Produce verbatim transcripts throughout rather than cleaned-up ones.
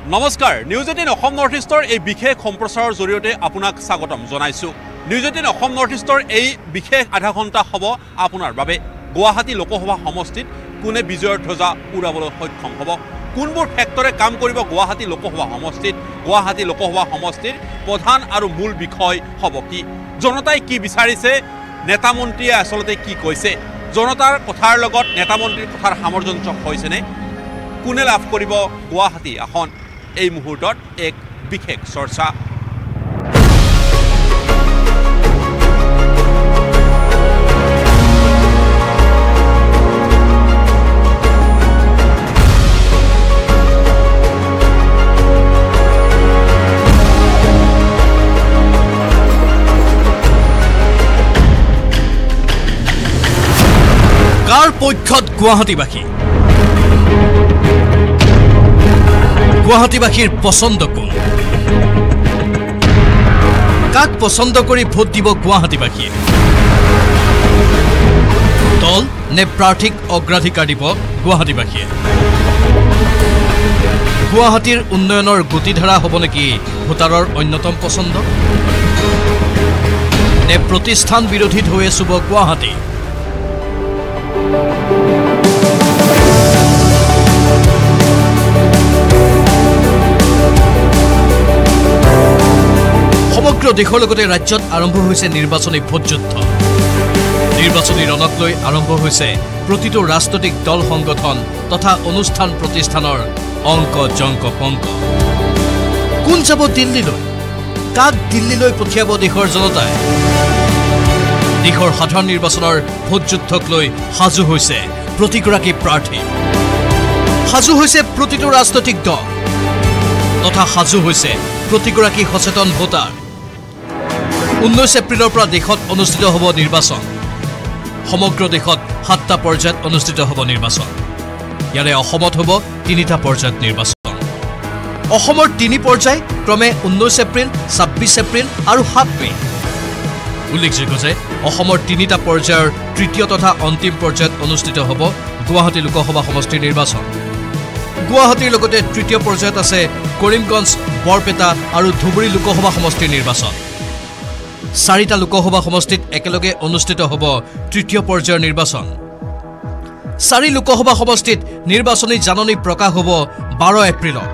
নমস্কাৰ news eighteen Assam north ইষ্টৰ এই বিশেষ সম্প্ৰচাৰৰ জৰিয়তে আপোনাক স্বাগতম জনাইছো। নিউজ এইটিন অসম নৰ্থ ইষ্টৰ এই বিশেষ আধা ঘণ্টা হ'ব আপোনাৰ বাবে গুৱাহাটী লোকসভা সমষ্টিত কোনে বিজয়ৰ ধ্বজা উৰাবলৈ সক্ষম হ'ব, কোনবোৰ ফেক্টৰে কাম কৰিব গুৱাহাটী লোকসভা সমষ্টিত, গুৱাহাটী লোকসভা সমষ্টিৰ প্ৰধান আৰু মূল বিষয় হ'ব কি, জনতাই কি বিচাৰিছে, নেতা মন্ত্ৰীয়ে আচলতে কি কৈছে, জনতাৰ কথাৰ লগত নেতা মন্ত্ৰীৰ কথাৰ সামঞ্জস্য হৈছেনে, কোনে লাভ কৰিব গুৱাহাটী আসন, এই মুহূৰ্তত এক বিশেষ চৰ্চা। কাৰ পক্ষত গুৱাহাটীবাসী, গুৱাহাটীবাসীৰ পছন্দ কোন, কাক পছন্দ কৰি ভোট দিব গুৱাহাটীবাসীয়ে, দল নে প্ৰাৰ্থীক অগ্ৰাধিকাৰ দিব গুৱাহাটীবাসীয়ে, গুৱাহাটীৰ উন্নয়নৰ গতিধাৰা হ'ব নেকি ভোটাৰৰ অন্যতম পছন্দ, নে প্ৰতিষ্ঠান বিৰোধী ঢৌৱে চুব গুৱাহাটী। সমগ্ৰ দেশৰ লগতে ৰাজ্যত আৰম্ভ হৈছে নিৰ্বাচনী ভোটযুদ্ধ। নিৰ্বাচনী ৰণক লৈ আৰম্ভ হৈছে প্ৰতিটো ৰাজনৈতিক দল সংগঠন তথা অনুষ্ঠান প্ৰতিষ্ঠানৰ অংক জংক পংক। কোন যাব দিল্লীলৈ, কাক দিল্লীলৈ পঠিয়াব দেশৰ জনতাই। দেশৰ সাধাৰণ নিৰ্বাচনৰ ভোটযুদ্ধক লৈ সাজু হৈছে প্ৰতিগৰাকী প্ৰাৰ্থী, সাজু হৈছে প্ৰতিটো ৰাজনৈতিক দল তথা সাজু হৈছে প্ৰতিগৰাকী সচেতন ভোটাৰ। ঊনৈছ এপ্ৰিলৰ পৰা দেশত অনুষ্ঠিত হ'ব নিৰ্বাচন। সমগ্ৰ দেশত সাতটা পৰ্যায়ত অনুষ্ঠিত হ'ব নিৰ্বাচন। ইয়াৰে অসমত হ'ব তিনিটা পৰ্যায়ত নিৰ্বাচন। অসমৰ তিনি পৰ্যায় ক্ৰমে ঊনৈছ এপ্ৰিল, ছাব্বিছ এপ্ৰিল আৰু সাত মে'। উল্লেখযোগ্য যে অসমৰ তিনিটা পৰ্যায়ৰ তৃতীয় তথা অন্তিম পৰ্যায়ত অনুষ্ঠিত হ'ব গুৱাহাটী লোকসভা সমষ্টিৰ নিৰ্বাচন। গুৱাহাটীৰ লগতে তৃতীয় পৰ্যায়ত আছে কৰিমগঞ্জ, বৰপেটা আৰু ধুবুৰী লোকসভা সমষ্টিৰ নিৰ্বাচন। চাৰিটা লোকসভা সমষ্টিত একেলগে অনুষ্ঠিত হ'ব তৃতীয় পৰ্যায়ৰ নিৰ্বাচন। চাৰি লোকসভা সমষ্টিত নিৰ্বাচনী জাননী প্ৰকাশ হ'ব বাৰ এপ্ৰিলত।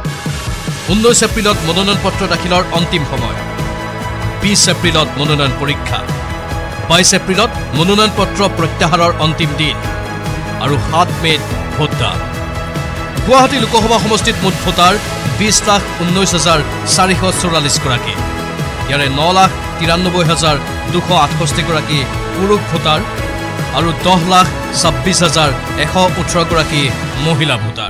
ঊনৈছ এপ্ৰিলত মনোনয়ন পত্ৰ দাখিলৰ অন্তিম সময়। বিছ এপ্ৰিলত মনোনয়ন পৰীক্ষা। বাইছ এপ্ৰিলত মনোনয়ন পত্ৰ প্ৰত্যাহাৰৰ অন্তিম দিন আৰু সাত মে'ত ভোটদান। গুৱাহাটী লোকসভা সমষ্টিত মুঠ ভোটাৰ বিছ লাখ ঊনৈছ হাজাৰ চাৰিশ চৌৰাল্লিছ গৰাকী। ইয়াৰে ন লাখ তিৰান্নব্বৈ হাজাৰ দুশ আঠষষ্ঠিগৰাকী পুৰুষ ভোটাৰ আৰু দহ লাখ ছাব্বিছ হাজাৰ এশ ওঠৰগৰাকী মহিলা ভোটাৰ।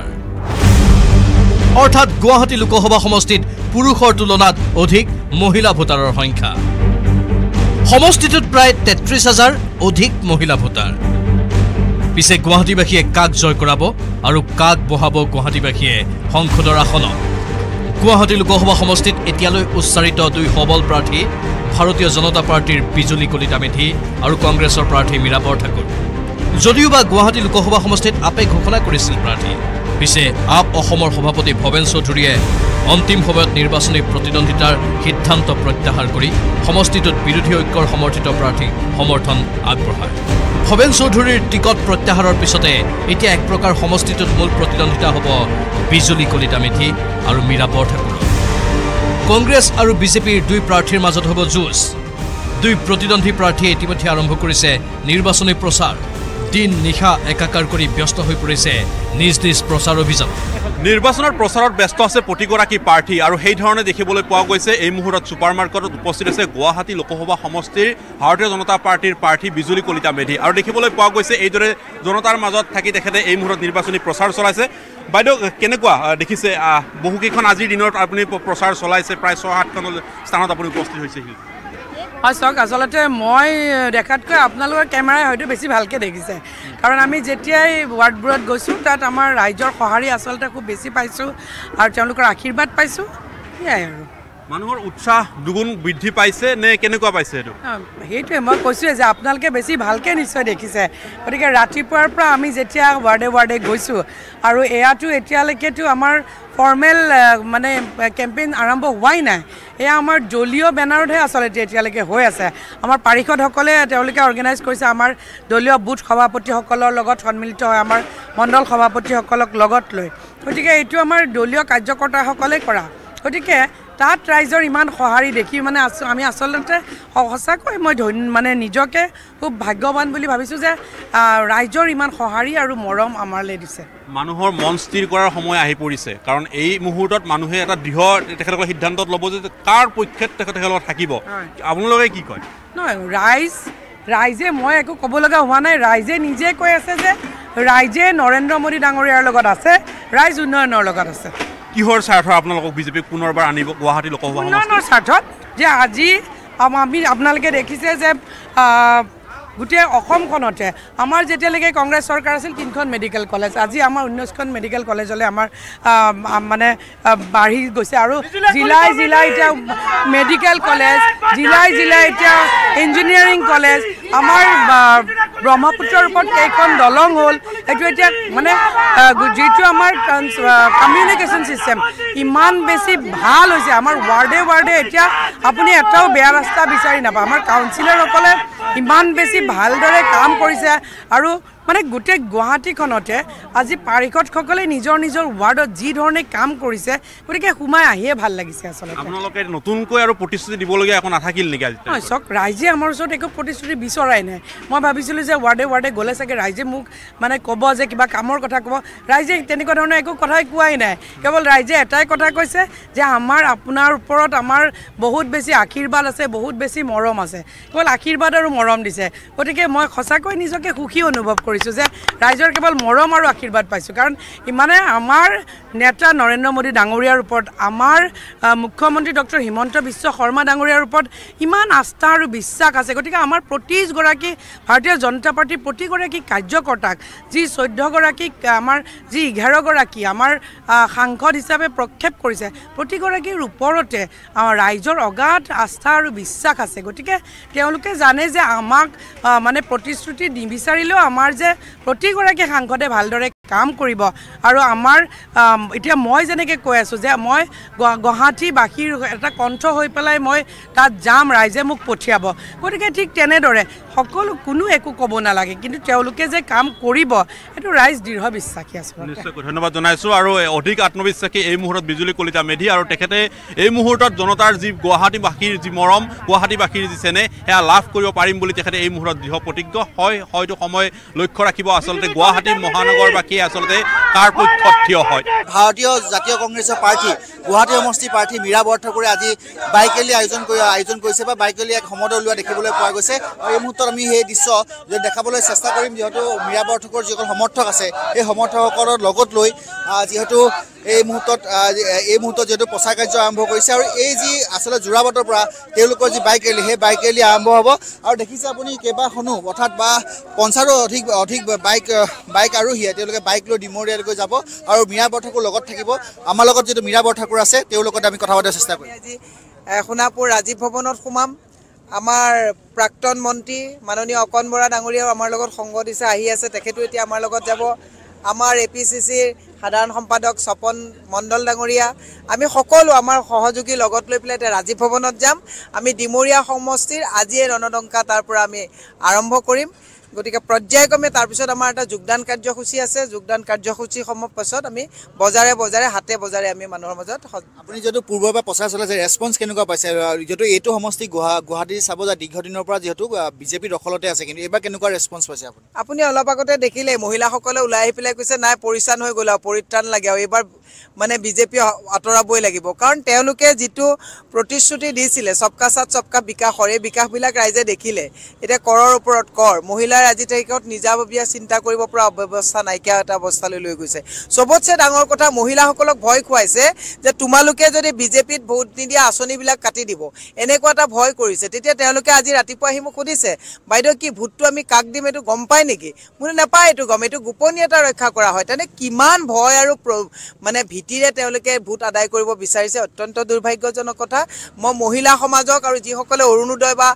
অৰ্থাৎ গুৱাহাটী লোকসভা সমষ্টিত পুৰুষৰ তুলনাত অধিক মহিলা ভোটাৰৰ সংখ্যা। সমষ্টিটোত প্ৰায় তেত্ৰিছ হাজাৰ অধিক মহিলা ভোটাৰ। পিছে গুৱাহাটীবাসীয়ে কাক জয় কৰাব আৰু কাক বহাব গুৱাহাটীবাসীয়ে সংসদৰ আসনত। গুৱাহাটী লোকসভা সমষ্টিত এতিয়ালৈ উচ্চাৰিত দুই সবল প্ৰাৰ্থী ভাৰতীয় জনতা পাৰ্টীৰ বিজুলী কলিতা মেধি আৰু কংগ্ৰেছৰ প্ৰাৰ্থী মীৰা বৰঠাকুৰ। যদিওবা গুৱাহাটী লোকসভা সমষ্টিত আপে ঘোষণা কৰিছিল প্ৰাৰ্থী, পিছে আপ অসমৰ সভাপতি ভৱেন চৌধুৰীয়ে অন্তিম সময়ত নিৰ্বাচনী প্ৰতিদ্বন্দ্বিতাৰ সিদ্ধান্ত প্ৰত্যাহাৰ কৰি সমষ্টিটোত বিৰোধী ঐক্যৰ সমৰ্থিত প্ৰাৰ্থীক সমৰ্থন আগবঢ়ায়। ভৱেন চৌধুৰীৰ টিকট প্ৰত্যাহাৰৰ পিছতে এতিয়া এক প্ৰকাৰ সমষ্টিটোত মূল প্ৰতিদ্বন্দ্বিতা হ'ব বিজুলী কলিতা মেধি আৰু মীৰা বৰঠাকুৰ। কংগ্ৰেছ আৰু বিজেপিৰ দুই প্ৰাৰ্থীৰ মাজত হ'ব যুঁজ। দুই প্ৰতিদ্বন্দ্বী প্ৰাৰ্থীয়ে ইতিমধ্যে আৰম্ভ কৰিছে নিৰ্বাচনী প্ৰচাৰ। দিন নিশা একাকাৰ কৰি ব্যস্ত হৈ পৰিছে নিজ নিজ প্ৰচাৰ অভিযান। নিৰ্বাচনৰ প্ৰচাৰত ব্যস্ত আছে প্ৰতিগৰাকী প্ৰাৰ্থী আৰু সেই ধৰণে দেখিবলৈ পোৱা গৈছে এই মুহূৰ্তত ছুপাৰ মাৰ্কেটত উপস্থিত আছে গুৱাহাটী লোকসভা সমষ্টিৰ ভাৰতীয় জনতা পাৰ্টীৰ প্ৰাৰ্থী বিজুলী কলিতা মেধি আৰু দেখিবলৈ পোৱা গৈছে এইদৰে জনতাৰ মাজত থাকি তেখেতে এই মুহূৰ্তত নিৰ্বাচনী প্ৰচাৰ চলাইছে। বাইদেউ কেনেকুৱা দেখিছে, বহুকেইখন আজিৰ দিনত আপুনি প্ৰচাৰ চলাইছে, প্ৰায় ছয় সাতখন স্থানত আপুনি উপস্থিত হৈছেহি। হয় চাওক, আচলতে মই দেখাতকৈ আপোনালোকৰ কেমেৰাই হয়তো বেছি ভালকৈ দেখিছে, কাৰণ আমি যেতিয়াই ৱাৰ্ডবোৰত গৈছোঁ তাত আমাৰ ৰাইজৰ সঁহাৰি আচলতে খুব বেছি পাইছোঁ আৰু তেওঁলোকৰ আশীৰ্বাদ পাইছোঁ। সেয়াই আৰু মানুহৰ উৎসাহ দুগুণ বৃদ্ধি পাইছে নে কেনেকুৱা পাইছে এইটো সেইটোৱে মই কৈছোঁৱে যে আপোনালোকে বেছি ভালকৈ নিশ্চয় দেখিছে গতিকে ৰাতিপুৱাৰ পৰা আমি যেতিয়া ৱাৰ্ডে ৱাৰ্ডে গৈছোঁ আৰু এয়াতো এতিয়ালৈকেতো আমাৰ ফৰ্মেল মানে কেম্পেইন আৰম্ভ হোৱাই নাই এয়া আমাৰ দলীয় বেনাৰতহে আচলতে এতিয়ালৈকে হৈ আছে আমাৰ পাৰিষদসকলে তেওঁলোকে অৰ্গেনাইজ কৰিছে আমাৰ দলীয় বুথ সভাপতিসকলৰ লগত সন্মিলিত হয় আমাৰ মণ্ডল সভাপতিসকলক লগত লৈ গতিকে এইটো আমাৰ দলীয় কাৰ্যকৰ্তাসকলে কৰা গতিকে তাত ৰাইজৰ ইমান সঁহাৰি দেখি মানে আমি আচলতে সঁচাকৈ মই মানে নিজকে খুব ভাগ্যৱান বুলি ভাবিছোঁ যে ৰাইজৰ ইমান সঁহাৰি আৰু মৰম আমালৈ দিছে মানুহৰ মন স্থিৰ কৰাৰ সময় আহি পৰিছে কাৰণ এই মুহূৰ্তত মানুহে এটা দৃঢ় তেখেতলোকৰ সিদ্ধান্তত ল'ব যে কাৰ পক্ষত তেখেতলোক থাকিব আপোনালোকে কি কয় নহয় ৰাইজ ৰাইজে মই একো ক'ব লগা হোৱা নাই ৰাইজে নিজে কৈ আছে যে ৰাইজে নৰেন্দ্ৰ মোদী ডাঙৰীয়াৰ লগত আছে ৰাইজ উন্নয়নৰ লগত আছে কিহৰ স্বাৰ্থ আপোনালোকক বিজেপিক পুনৰবাৰ আনিব গুৱাহাটী লোকসভা উন্নয়নৰ স্বাৰ্থত যে আজি আমি আপোনালোকে দেখিছে যে গোটেই অসমখনতে আমাৰ যেতিয়ালৈকে কংগ্ৰেছ চৰকাৰ আছিল তিনিখন মেডিকেল কলেজ আজি আমাৰ ঊনৈছখন মেডিকেল কলেজলৈ আমাৰ মানে বাঢ়ি গৈছে আৰু জিলাই জিলাই এতিয়া মেডিকেল কলেজ জিলাই জিলাই এতিয়া ইঞ্জিনিয়াৰিং কলেজ আমাৰ ব্ৰহ্মপুত্ৰৰ ওপৰত কেইখন দলং হ'ল এইটো এতিয়া মানে যিটো আমাৰ কমিউনিকেশ্যন ছিষ্টেম ইমান বেছি ভাল হৈছে আমাৰ ৱাৰ্ডে ৱাৰ্ডে এতিয়া আপুনি এটাও বেয়া ৰাস্তা বিচাৰি নাপায় আমাৰ কাউন্সিলৰসকলে ইমান বেছি ভালদৰে কাম কৰিছে আৰু মানে গোটেই গুৱাহাটীখনতে আজি পাৰিষদসকলে নিজৰ নিজৰ ৱাৰ্ডত যি ধৰণে কাম কৰিছে গতিকে সোমাই আহিয়ে ভাল লাগিছে আচলতে আপোনালোকে নতুনকৈ আৰু প্ৰতিশ্ৰুতি দিবলগীয়া একো নাথাকিল নেকি আজি হয় চাওক ৰাইজে আমাৰ ওচৰত একো প্ৰতিশ্ৰুতি বিচৰাই নাই মই ভাবিছিলোঁ যে ৱাৰ্ডে ৱাৰ্ডে গ'লে চাগে ৰাইজে মোক মানে ক'ব যে কিবা কামৰ কথা ক'ব ৰাইজে তেনেকুৱা ধৰণৰ একো কথাই কোৱাই নাই কেৱল ৰাইজে এটাই কথা কৈছে যে আমাৰ আপোনাৰ ওপৰত আমাৰ বহুত বেছি আশীৰ্বাদ আছে বহুত বেছি মৰম আছে কেৱল আশীৰ্বাদ আৰু মৰম দিছে গতিকে মই সঁচাকৈ নিজকে সুখী অনুভৱ কৰিছোঁ যে ৰাইজৰ কেৱল মৰম আৰু আশীৰ্বাদ পাইছোঁ কাৰণ ইমানে আমাৰ নেতা নৰেন্দ্ৰ মোদী ডাঙৰীয়াৰ ওপৰত আমাৰ মুখ্যমন্ত্ৰী ডক্টৰ হিমন্ত বিশ্ব শৰ্মা ডাঙৰীয়াৰ ওপৰত ইমান আস্থা আৰু বিশ্বাস আছে গতিকে আমাৰ প্ৰতিগৰাকী ভাৰতীয় জনতা পাৰ্টীৰ প্ৰতিগৰাকী কাৰ্যকৰ্তাক যি চৈধ্যগৰাকী আমাৰ যি এঘাৰগৰাকী আমাৰ সাংসদ হিচাপে প্ৰক্ষেপ কৰিছে প্ৰতিগৰাকীৰ ওপৰতে আমাৰ ৰাইজৰ অগাধ আস্থা আৰু বিশ্বাস আছে গতিকে তেওঁলোকে জানে যে আমাক মানে প্ৰতিশ্ৰুতি নিবিচাৰিলেও আমাৰ যে প্ৰতিগৰাকী সাংসদে ভালদৰে কাম কৰিব আৰু আমাৰ এতিয়া মই যেনেকৈ কৈ আছোঁ যে মই গুৱাহাটীবাসীৰ এটা কণ্ঠ হৈ পেলাই মই তাত যাম ৰাইজে মোক পঠিয়াব গতিকে ঠিক তেনেদৰে সকলো কোনো একো ক'ব নালাগে কিন্তু তেওঁলোকে যে কাম কৰিব এইটো ৰাইজ দৃঢ় বিশ্বাসী আছে নিশ্চয়কৈ ধন্যবাদ জনাইছোঁ আৰু অধিক আত্মবিশ্বাসী এই মুহূৰ্তত বিজুলী কলিতা মেধি আৰু তেখেতে এই মুহূৰ্তত জনতাৰ যি গুৱাহাটীবাসীৰ যি মৰম গুৱাহাটীবাসীৰ যি চেনে সেয়া লাভ কৰিব পাৰিম বুলি তেখেতে এই মুহূৰ্তত দৃঢ় প্ৰতিজ্ঞ হয় হয়তো সময় লক্ষ্য ৰাখিব আচলতে গুৱাহাটী মহানগৰবাসী আচলতে কাৰ পক্ষত থিয় হয় ভাৰতীয় জাতীয় কংগ্ৰেছৰ প্ৰাৰ্থী গুৱাহাটী সমষ্টিৰ প্ৰাৰ্থী মীৰা বৰঠাকুৰে আজি বাইক ৰেলী আয়োজন কৰি আয়োজন কৰিছে বা বাইক ৰেলী এক সমদল ওলোৱা দেখিবলৈ পোৱা গৈছে আৰু এই মুহূৰ্তত আমি সেই দৃশ্য যে দেখাবলৈ চেষ্টা কৰিম যিহেতু মীৰা বৰঠাকুৰৰ যিসকল সমৰ্থক আছে সেই সমৰ্থকসকলৰ লগত লৈ যিহেতু এই মুহূৰ্তত এই মুহূৰ্তত যিহেতু প্ৰচাৰ কাৰ্য আৰম্ভ কৰিছে আৰু এই যি আচলতে যোৰাবাটৰ পৰা তেওঁলোকৰ যি বাইক ৰেলী সেই বাইক ৰেলী আৰম্ভ হ'ব আৰু দেখিছে আপুনি কেইবাখনো অৰ্থাৎ বা পঞ্চাছৰো অধিক অধিক বাইক বাইক আৰোহীয়ে তেওঁলোকে বাইক লৈ ডিমৰীয়ালৈকে যাব আৰু মীৰা বৰঠাকুৰ লগত থাকিব আমাৰ লগত যিটো মীৰা বৰঠাকুৰ আছে তেওঁৰ লগত আমি কথা পাতিব চেষ্টা কৰিম আজি সোণাপুৰ ৰাজীৱ ভৱনত সোমাম আমাৰ প্ৰাক্তন মন্ত্ৰী মাননীয় অকণ বৰা ডাঙৰীয়াও আমাৰ লগত সংগ দিছে আহি আছে তেখেতো এতিয়া আমাৰ লগত যাব আমাৰ এ পি চি চিৰ সাধাৰণ সম্পাদক স্বপন মণ্ডল ডাঙৰীয়া আমি সকলো আমাৰ সহযোগী লগত লৈ পেলাই এতিয়া ৰাজীৱ ভৱনত যাম আমি ডিমৰীয়া সমষ্টিৰ আজিয়ে ৰণদংকা তাৰ পৰা আমি আৰম্ভ কৰিম গতিকে পৰ্যায়ক্ৰমে তাৰপিছত আমাৰ এটা যোগদান কাৰ্যসূচী আছে যোগদান কাৰ্যসূচী সমাপ্ত পাছত আমি বজাৰে বজাৰে হাতে বজাৰে আমি মানুহৰ মাজত আপুনি যিহেতু পূৰ্বৰ পৰা প্ৰচাৰ চলাইছে ৰেছপন্স কেনেকুৱা পাইছে যিহেতু এইটো সমষ্টি গুৱাহাটী চাব যায় দীৰ্ঘদিনৰ পৰা যিহেতু বিজেপিৰ দখলতে আছে কিন্তু এইবাৰ কেনেকুৱা ৰেছপন্স পাইছে আপুনি আপুনি অলপ আগতে দেখিলে মহিলাসকলে ওলাই আহি পেলাই কৈছে নাই পৰিত্ৰাণ হৈ গ'ল আৰু পৰিত্ৰাণ লাগে আৰু এইবাৰ মানে বিজেপি আঁতৰাবই লাগিব কাৰণ তেওঁলোকে যিটো প্ৰতিশ্ৰুতি দিছিলে সবকা সাথ সবকা বিকাশৰ এই বিকাশবিলাক ৰাইজে দেখিলে এতিয়া কৰৰ ওপৰত কৰ মহিলাৰ আজি তাৰিখত নিজাববীয়া চিন্তা কৰিব পৰা অব্যৱস্থা নাইকিয়া এটা অৱস্থালৈ লৈ গৈছে সবতছে ডাঙৰ কথা মহিলাসকলক ভয় খুৱাইছে যে তোমালোকে যদি বিজেপিত ভোট নিদিয়া আঁচনিবিলাক কাটি দিব এনেকুৱা এটা ভয় কৰিছে তেতিয়া তেওঁলোকে আজি ৰাতিপুৱা আহি মোক সুধিছে বাইদেউ কি ভোটটো আমি কাক দিম এইটো গম পায় নেকি মোৰ নাপায় এইটো গম এইটো গোপনীয়তা ৰক্ষা কৰা হয় তেনে কিমান ভয় আৰু মানে মানে ভীতিৰে তেওঁলোকে ভোট আদায় কৰিব বিচাৰিছে অত্যন্ত দুৰ্ভাগ্যজনক কথা মই মহিলা সমাজক আৰু যিসকলে অৰুণোদয় বা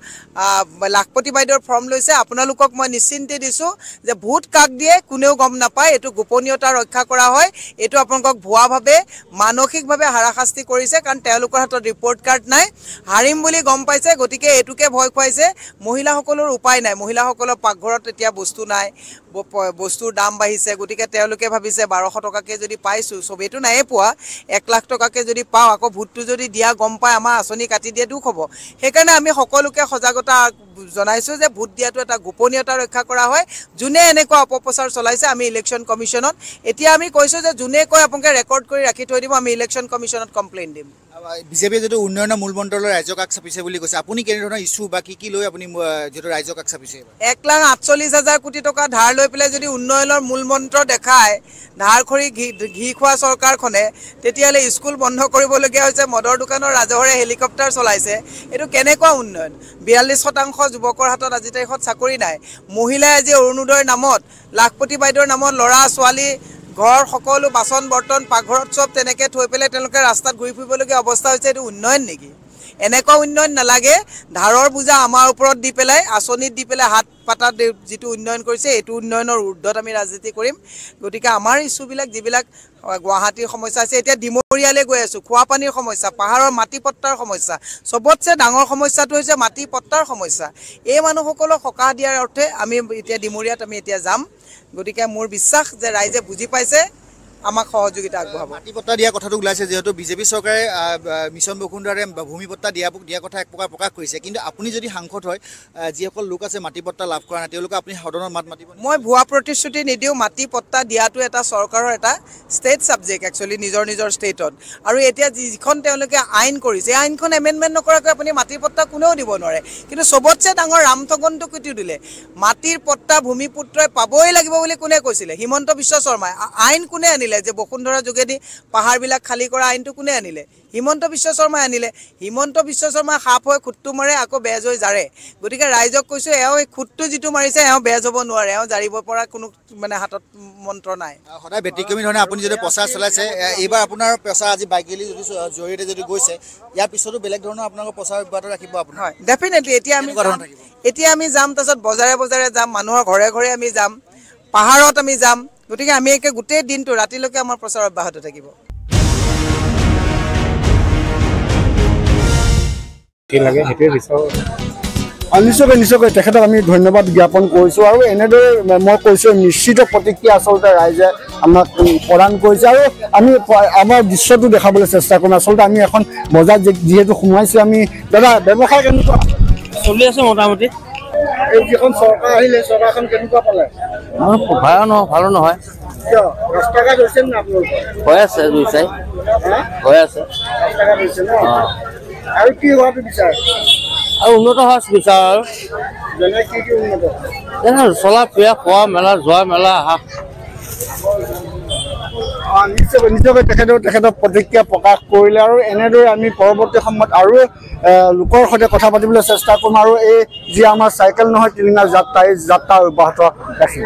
লাখপতি বাইদেউৰ ফৰ্ম লৈছে আপোনালোকক মই নিশ্চিন্তে দিছোঁ যে ভোট কাক দিয়ে কোনেও গম নাপায় এইটো গোপনীয়তা ৰক্ষা কৰা হয় এইটো আপোনালোকক ভুৱাভাৱে মানসিকভাৱে হাৰাশাস্তি কৰিছে কাৰণ তেওঁলোকৰ হাতত ৰিপৰ্ট কাৰ্ড নাই হাৰিম বুলি গম পাইছে গতিকে এইটোকে ভয় খুৱাইছে মহিলাসকলৰ উপায় নাই মহিলাসকলৰ পাকঘৰত এতিয়া বস্তু নাই বস্তুৰ দাম বাঢ়িছে গতিকে তেওঁলোকে ভাবিছে বাৰশ টকাকৈ যদি পাইছোঁ চবেইটো নায়ে পোৱা এক লাখ টকাকৈ যদি পাওঁ আকৌ ভোটটো যদি দিয়া গম পায় আমাৰ আঁচনি কাটি দিয়ে দুখ হ'ব সেইকাৰণে আমি সকলোকে সজাগতা জনাইছোঁ যে ভোট দিয়াটো এটা গোপনীয়তা ৰক্ষা কৰা হয় যোনে এনেকুৱা অপপ্ৰচাৰ চলাইছে আমি ইলেকশ্যন কমিশ্যনত এতিয়া আমি কৈছোঁ যে যোনে কয় আপোনালোকে ৰেকৰ্ড কৰি ৰাখি থৈ দিব আমি ইলেকশ্যন কমিশ্যনত কমপ্লেইন দিম বিজেপিয়ে যিটো উন্নয়নৰ মূল মন্ত্ৰলৈ ৰাইজক আগ চাপিছে বুলি কৈছে আপুনি কেনেধৰণৰ ইছ্যু বা কি কি লৈ আপুনি যিটো ৰাইজক আগ চাপিছে এক লাখ আঠচল্লিছ হাজাৰ কোটি টকা ধাৰ লৈ পেলাই যদি উন্নয়নৰ মূল মন্ত্ৰ দেখায় ধাৰ খৰি ঘি খোৱা চৰকাৰখনে তেতিয়াহ'লে স্কুল বন্ধ কৰিবলগীয়া হৈছে মদৰ দোকানৰ ৰাজহৰে হেলিকপ্টাৰ চলাইছে এইটো কেনেকুৱা উন্নয়ন বিয়াল্লিছ শতাংশ যুৱকৰ হাতত আজি তাৰিখত চাকৰি নাই মহিলাই আজি অৰুণোদয়ৰ নামত লাখপতি বাইদেউৰ নামত ল'ৰা ছোৱালী ঘৰ সকলো বাচন বৰ্তন পাকঘৰত চব তেনেকৈ থৈ পেলাই তেওঁলোকে ৰাস্তাত ঘূৰি ফুৰিবলগীয়া অৱস্থা হৈছে এইটো উন্নয়ন নেকি এনেকুৱা উন্নয়ন নালাগে ধাৰৰ বোজা আমাৰ ওপৰত দি পেলাই আঁচনিত দি পেলাই হাত পাতাত যিটো উন্নয়ন কৰিছে এইটো উন্নয়নৰ ঊৰ্ধত আমি ৰাজনীতি কৰিম গতিকে আমাৰ ইছ্যুবিলাক যিবিলাক গুৱাহাটীৰ সমস্যা আছে এতিয়া ডিমৰীয়ালৈ গৈ আছোঁ খোৱা পানীৰ সমস্যা পাহাৰৰ মাটি পট্টাৰ সমস্যা চবতছে ডাঙৰ সমস্যাটো হৈছে মাটি পট্টাৰ সমস্যা এই মানুহসকলক সকাহ দিয়াৰ অৰ্থে আমি এতিয়া ডিমৰীয়াত আমি এতিয়া যাম গতিকে মোৰ বিশ্বাস যে ৰাইজে বুজি পাইছে আমাক সহযোগিতা আগবঢ়াব মাটি পট্টা দিয়া কথাটো ওলাইছে যিহেতু বিজেপি চৰকাৰে মিছন বসুন্ধৰাৰে ভূমি পট্টা দিয়া দিয়া কথা এক প্ৰকাৰ প্ৰকাশ কৰিছে কিন্তু আপুনি যদি সাংসদ হয় যিসকল লোক আছে মাটি পট্টা লাভ কৰা নাই তেওঁলোকে আপুনি সদনত মাত মাতিব মই ভুৱা প্ৰতিশ্ৰুতি নিদিওঁ মাটি পট্টা দিয়াটো এটা চৰকাৰৰ এটা ষ্টেট ছাবজেক্ট একচুৱেলি নিজৰ নিজৰ ষ্টেটত আৰু এতিয়া যিখন তেওঁলোকে আইন কৰিছে এই আইনখন এমেণ্ডমেণ্ট নকৰাকৈ আপুনি মাটিৰ পট্টা কোনেও দিব নোৱাৰে কিন্তু চবতছে ডাঙৰ ৰামঠগনটো কুটি দিলে মাটিৰ পট্টা ভূমিপুত্ৰই পাবই লাগিব বুলি কোনে কৈছিলে হিমন্ত বিশ্ব শৰ্মাই আইন কোনে আনিলে যে বসুন্ধৰা যোগেদি পাহাৰবিলাক খালী কৰা আইনটো কোনে আনিলে হিমন্ত বিশ্ব শৰ্মাই আনিলে হিমন্ত বিশ্ব শৰ্মা সাপ হৈ খুটটো মাৰে আকৌ বেজ হৈ জাৰে গতিকে ৰাইজক কৈছোঁ এওঁ এই খুটটো যিটো মাৰিছে এওঁ বেজ হ'ব নোৱাৰে এওঁ জাৰিব পৰা কোনো মানে হাতত মন্ত্ৰ নাই সদায় ব্যতিক্ৰমী ধৰণে আপুনি যদি প্ৰচাৰ চলাইছে এইবাৰ আপোনাৰ প্ৰচাৰ আজি বাইক ৰেলী যদি জৰিয়তে যদি গৈছে ইয়াৰ পিছতো বেলেগ ধৰণৰ আপোনালোকৰ প্ৰচাৰ অব্যাহত ৰাখিব আপুনি হয় ডেফিনেটলি এতিয়া আমি এতিয়া আমি যাম তাৰপিছত বজাৰে বজাৰে যাম মানুহৰ ঘৰে ঘৰে আমি যাম পাহাৰত আমি যাম গতিকে আমি একে গোটেই দিনটো ৰাতিলৈকে আমাৰ প্ৰচাৰ অব্যাহত থাকিব নিশ্চয়কৈ নিশ্চয়কৈ তেখেতক আমি ধন্যবাদ জ্ঞাপন কৰিছোঁ আৰু এনেদৰে মই কৈছোঁ নিশ্চিত প্ৰতিক্ৰিয়া আচলতে ৰাইজে আমাক প্ৰদান কৰিছে আৰু আমি আমাৰ দৃশ্যটো দেখাবলৈ চেষ্টা কৰিম আচলতে আমি এখন বজাৰ যিহেতু সোমাইছোঁ আমি দাদা ব্যৱসায় কেনেকুৱা চলি আছে মোটামুটি এই যিখন চৰকাৰ আহিলে চৰকাৰখন কেনেকুৱা পালে ভালো নহয় ভালো নহয় ৰাস্তা ঘাট হৈছে নে আপোনালোকৰ হৈ আছে দুই চাই হৈ আছে ৰাস্তা ঘাট হৈছে ন আৰু কি হোৱাটো বিচাৰে আৰু উন্নত হোৱা বিচাৰ আৰু যেনে কি কি উন্নত যেনে চলা ফুৰা খোৱা মেলা যোৱা মেলা আহা নিশ্চয়কৈ নিশ্চয়কৈ তেখেতেও তেখেতৰ প্ৰতিক্ৰিয়া প্ৰকাশ কৰিলে আৰু এনেদৰে আমি পৰৱৰ্তী সময়ত আৰু লোকৰ সৈতে কথা পাতিবলৈ চেষ্টা কৰিম আৰু এই যি আমাৰ চাইকেল নহয় টিলিঙা যাত্ৰা এই যাত্ৰা অব্যাহত ৰাখিম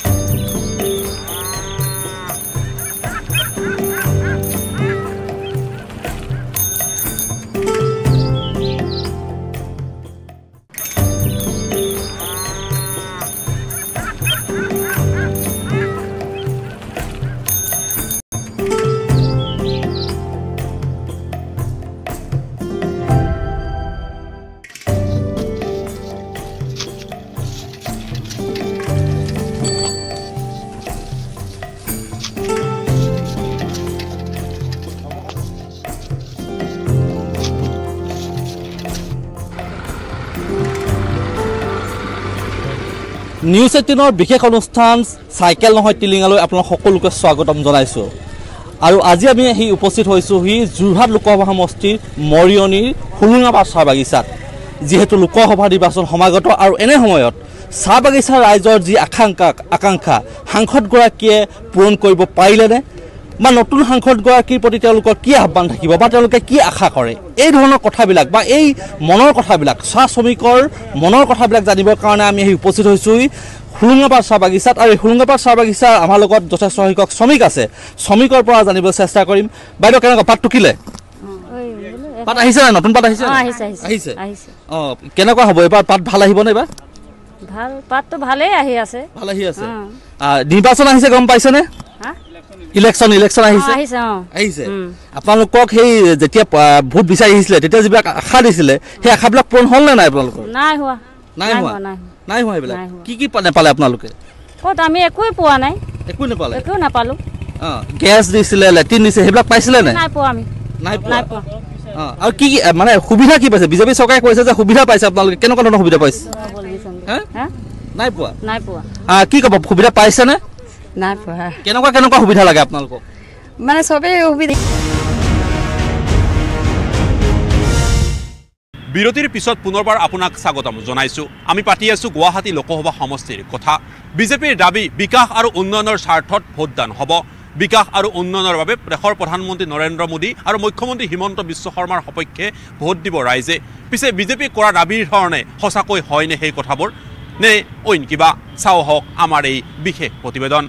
নিউজ এইটিনৰ বিশেষ অনুষ্ঠান চাইকেল নহয় টিলিঙালৈ আপোনালোক সকলোকে স্বাগতম জনাইছোঁ আৰু আজি আমি আহি উপস্থিত হৈছোঁ হি যোৰহাট লোকসভা সমষ্টিৰ মৰিয়নিৰ হুলুঙাপাৰ চাহ বাগিচাত যিহেতু লোকসভা নিৰ্বাচন সমাগত আৰু এনে সময়ত চাহ বাগিচাৰ ৰাইজৰ যি আকাংক্ষা আকাংক্ষা সাংসদগৰাকীয়ে পূৰণ কৰিব পাৰিলেনে বা নতুন সাংসদগৰাকীৰ প্ৰতি তেওঁলোকৰ কি আহ্বান থাকিব বা তেওঁলোকে কি আশা কৰে এই ধৰণৰ কথাবিলাক বা এই মনৰ কথাবিলাক চাহ শ্ৰমিকৰ মনৰ কথাবিলাক জানিবৰ কাৰণে আমি আহি উপস্থিত হৈছোঁ হুলুঙাপাৰ চাহ বাগিচাত আৰু এই হুলুঙাপাৰ চাহ বাগিচা আমাৰ লগত যথেষ্ট সংখ্যক শ্ৰমিক আছে শ্ৰমিকৰ পৰা জানিবলৈ চেষ্টা কৰিম বাইদেউ কেনেকুৱা পাত টুকিলে পাত আহিছে নাই নতুন পাত আহিছে আহিছে অঁ কেনেকুৱা হ'ব এইবাৰ পাত ভাল আহিবনে এইবাৰ ভাল পাতটো ভালেই আহি আছে ভাল আহি আছে নিৰ্বাচন আহিছে গম পাইছেনে ইলেকশ্যন ইলেকশ্যন আহিছে আহিছে আপোনালোকক সেই যেতিয়া ভোট বিচাৰি আহিছিলে তেতিয়া যিবিলাক আশা দিছিলে সেই আশাবিলাক পূৰণ হ'ল নে নাই আপোনালোকৰ নাই হোৱা নাই হোৱা নাই হোৱা এইবিলাক কি কি নাপালে আপোনালোকে ক'ত আমি একোৱে পোৱা নাই একো নাপালে একো নাপালোঁ অঁ গেছ দিছিলে লেট্ৰিন দিছে সেইবিলাক পাইছিলে নে নাই পোৱা আমি নাই পোৱা অঁ আৰু কি কি মানে সুবিধা কি পাইছে বিজেপি চৰকাৰে কৈছে যে সুবিধা পাইছে আপোনালোকে কেনেকুৱা ধৰণৰ সুবিধা পাইছে নাই পোৱা নাই পোৱা কি ক'ব সুবিধা পাইছেনে নাই পোৱা কেনেকুৱা কেনেকুৱা সুবিধা লাগে আপোনালোকক মানে চবেই সুবিধা বিৰতিৰ পিছত পুনৰবাৰ আপোনাক স্বাগতম জনাইছোঁ আমি পাতি আছোঁ গুৱাহাটী লোকসভা সমষ্টিৰ কথা বিজেপিৰ দাবী বিকাশ আৰু উন্নয়নৰ স্বাৰ্থত ভোটদান হ'ব বিকাশ আৰু উন্নয়নৰ বাবে দেশৰ প্ৰধানমন্ত্ৰী নৰেন্দ্ৰ মোদী আৰু মুখ্যমন্ত্ৰী হিমন্ত বিশ্ব শৰ্মাৰ সপক্ষে ভোট দিব ৰাইজে পিছে বিজেপি কৰা দাবীৰ ধৰণে সঁচাকৈ হয়নে সেই কথাবোৰ নে অইন কিবা চাওঁ হওক আমাৰ এই বিশেষ প্ৰতিবেদন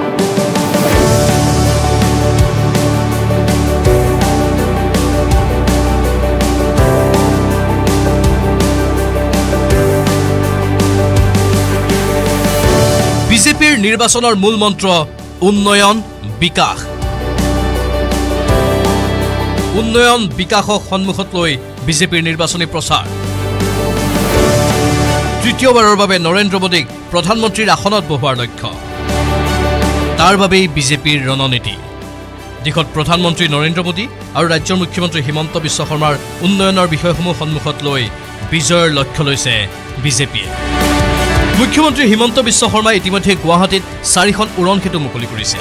বিজেপিৰ নিৰ্বাচনৰ মূল মন্ত্ৰ উন্নয়ন বিকাশ উন্নয়ন বিকাশক সন্মুখত লৈ বিজেপিৰ নিৰ্বাচনী প্ৰচাৰ তৃতীয়বাৰৰ বাবে নৰেন্দ্ৰ মোদীক প্ৰধানমন্ত্ৰীৰ আসনত বহোৱাৰ লক্ষ্য তাৰ বাবেই বিজেপিৰ ৰণনীতি দেশত প্ৰধানমন্ত্ৰী নৰেন্দ্ৰ মোদী আৰু ৰাজ্যৰ মুখ্যমন্ত্ৰী হিমন্ত বিশ্ব শৰ্মাৰ উন্নয়নৰ বিষয়সমূহ সন্মুখত লৈ বিজয়ৰ লক্ষ্য লৈছে বিজেপিয়ে মুখ্যমন্ত্ৰী হিমন্ত বিশ্ব শৰ্মাই ইতিমধ্যে গুৱাহাটীত চাৰিখন উৰণ সেতু মুকলি কৰিছে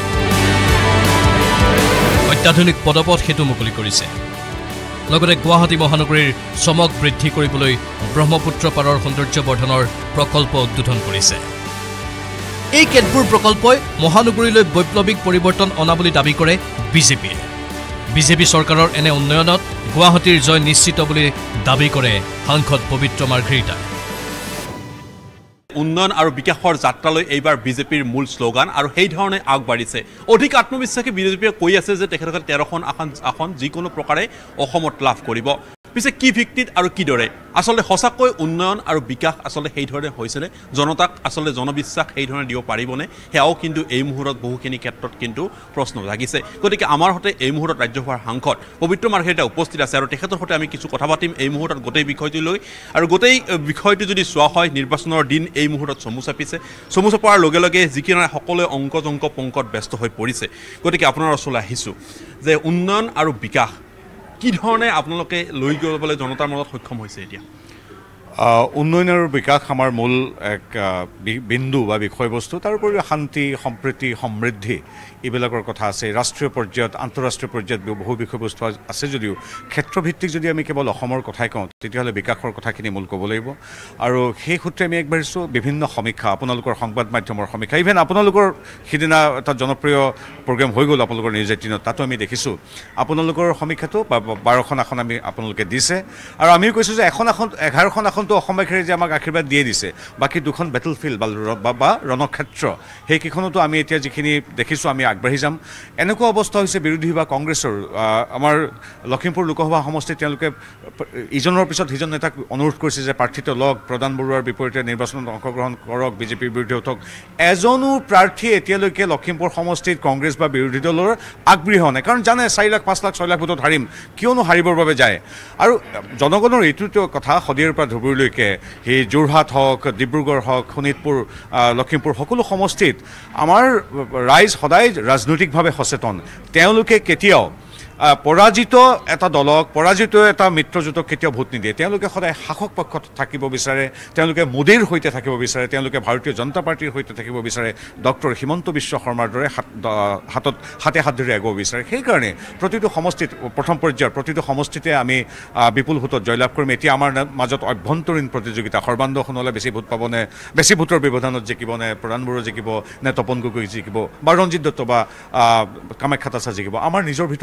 অত্যাধুনিক পদপথ সেতু মুকলি কৰিছে লগতে গুৱাহাটী মহানগৰীৰ চমক বৃদ্ধি কৰিবলৈ ব্ৰহ্মপুত্ৰ পাৰৰ সৌন্দৰ্য বৰ্ধনৰ প্ৰকল্প উদ্বোধন কৰিছে এই কেতবোৰ প্ৰকল্পই মহানগৰীলৈ বৈপ্লৱিক পৰিৱৰ্তন অনা বুলি দাবী কৰে বিজেপিয়ে বিজেপি চৰকাৰৰ এনে উন্নয়নত গুৱাহাটীৰ জয় নিশ্চিত বুলি দাবী কৰে সাংসদ পবিত্ৰ মাৰ্ঘেৰিটা উন্নয়ন আৰু বিকাশৰ যাত্ৰালৈ এইবাৰ বিজেপিৰ মূল শ্লোগান আৰু সেই ধৰণে আগবাঢ়িছে অধিক আত্মবিশ্বাসী বিজেপিয়ে কৈ আছে যে তেখেতসকলে তেৰখন আসন আসন যিকোনো প্ৰকাৰে অসমত লাভ কৰিব পিছে কি ভিত্তিত আৰু কিদৰে আসলে সঁচাকৈ উন্নয়ন আৰু বিকাশ আসলে সেই ধৰণে হৈছেনে জনতাক আসলে জনবিশ্বাস সেই ধৰণে দিব পাৰিবনে সেয়াও কিন্তু এই মুহূৰ্তত বহুখিনি ক্ষেত্ৰত কিন্তু প্ৰশ্ন জাগিছে গতিকে আমাৰ হতে এই মুহূৰ্তত ৰাজ্যসভাৰ সাংসদ পবিত্ৰ মাৰ্ঘেৰিটা উপস্থিত আছে আৰু তেখেতৰ হতে আমি কিছু কথা পাতিম এই মুহূৰ্তত গোটেই বিষয়টো লৈ আৰু গোটেই বিষয়টো যদি চোৱা হয় নিৰ্বাচনৰ দিন এই মুহূৰ্তত চমু চাপিছে চমু চাপাৰ লগে লগে যিকিনাৰে সকলোৱে অংক জংক পংকত ব্যস্ত হৈ পৰিছে গতিকে আপোনাৰ ওচৰলৈ আহিছোঁ যে উন্নয়ন আৰু বিকাশ কি ধৰণে আপোনালোকে লৈ গ'বলৈ জনতাৰ মনত সক্ষম হৈছে এতিয়া উন্নয়ন আৰু বিকাশ আমাৰ মূল এক বিন্দু বা বিষয়বস্তু তাৰ উপৰি শান্তি সম্প্ৰীতি সমৃদ্ধি এইবিলাকৰ কথা আছে ৰাষ্ট্ৰীয় পৰ্যায়ত আন্তঃৰাষ্ট্ৰীয় পৰ্যায়ত বহু বিষয়বস্তু আছে যদিও ক্ষেত্ৰভিত্তিক যদি আমি কেৱল অসমৰ কথাই কওঁ তেতিয়াহ'লে বিকাশৰ কথাখিনি মূল ক'ব লাগিব আৰু সেই সূত্ৰে আমি আগবাঢ়িছোঁ বিভিন্ন সমীক্ষা আপোনালোকৰ সংবাদ মাধ্যমৰ সমীক্ষা ইভেন আপোনালোকৰ সিদিনা এটা জনপ্ৰিয় প্ৰগ্ৰেম হৈ গ'ল আপোনালোকৰ নিউজ এইটিনত তাতো আমি দেখিছোঁ আপোনালোকৰ সমীক্ষাটো বা বাৰখন আসন আমি আপোনালোকে দিছে আৰু আমিও কৈছোঁ যে এখন আসন এঘাৰখন আসনটো অসমবাসীয়ে যে আমাক আশীৰ্বাদ দিয়ে দিছে বাকী দুখন বেটল ফিল্ড বা ৰণক্ষেত্ৰ সেইকেইখনতো আমি এতিয়া যিখিনি দেখিছোঁ আমি আগবাঢ়ি যাম এনেকুৱা অৱস্থা হৈছে বিৰোধী বা কংগ্ৰেছৰ আমাৰ লখিমপুৰ লোকসভা সমষ্টিত তেওঁলোকে ইজনৰ পিছত সিজন নেতাক অনুৰোধ কৰিছে যে প্ৰাৰ্থিত লগ প্ৰধান বৰুৱাৰ বিপৰীতে নিৰ্বাচনত অংশগ্ৰহণ কৰক বিজেপিৰ বিৰুদ্ধে উঠক এজনো প্ৰাৰ্থী এতিয়ালৈকে লখিমপুৰ সমষ্টিত কংগ্ৰেছ বা বিৰোধী দলৰ আগবাঢ়ি হোৱা নাই কাৰণ জানে চাৰি লাখ পাঁচ লাখ ছয় লাখ ভোটত হাৰিম কিয়নো হাৰিবৰ বাবে যায় আৰু জনগণৰ এইটোতো কথা শদিয়াৰ পৰা ধুবুৰীলৈকে সেই যোৰহাট হওক ডিব্ৰুগড় হওক শোণিতপুৰ লখিমপুৰ সকলো সমষ্টিত আমাৰ ৰাইজ সদায় ৰাজনৈতিকভাৱে সচেতন তেওঁলোকে কেতিয়াও পৰাজিত এটা দলক পৰাজিত এটা মিত্ৰজোঁটক কেতিয়াও ভোট নিদিয়ে তেওঁলোকে সদায় শাসক পক্ষত থাকিব বিচাৰে তেওঁলোকে মোদীৰ সৈতে থাকিব বিচাৰে তেওঁলোকে ভাৰতীয় জনতা পাৰ্টীৰ সৈতে থাকিব বিচাৰে ডক্টৰ হিমন্ত বিশ্ব শৰ্মাৰ দৰে হাতত হাতে হাত ধৰি আগুৱাব বিচাৰে সেইকাৰণে প্ৰতিটো সমষ্টিত প্ৰথম পৰ্যায়ৰ প্ৰতিটো সমষ্টিতে আমি বিপুল ভোটত জয়লাভ কৰিম এতিয়া আমাৰ মাজত অভ্যন্তৰীণ প্ৰতিযোগিতা সৰ্বানন্দ সোণোৱালে বেছি ভোট পাবনে বেছি ভোটৰ ব্যৱধানত জিকিবনে প্ৰধান বৰুৱা জিকিব নে তপন গগৈ জিকিব বা ৰঞ্জিত দত্ত বা কামাখ্যা দাসা জিকিব আমাৰ নিজৰ ভিতৰত এতিয়া